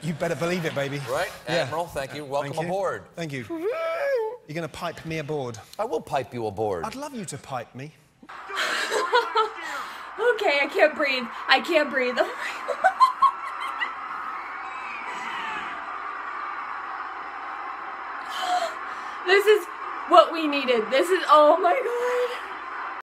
You better believe it, baby. Right? Yeah. Admiral, thank you. Welcome aboard. Thank you. You're going to pipe me aboard? I will pipe you aboard. I'd love you to pipe me. Okay, I can't breathe. I can't breathe. Oh my God. This is what we needed. This is, oh my God.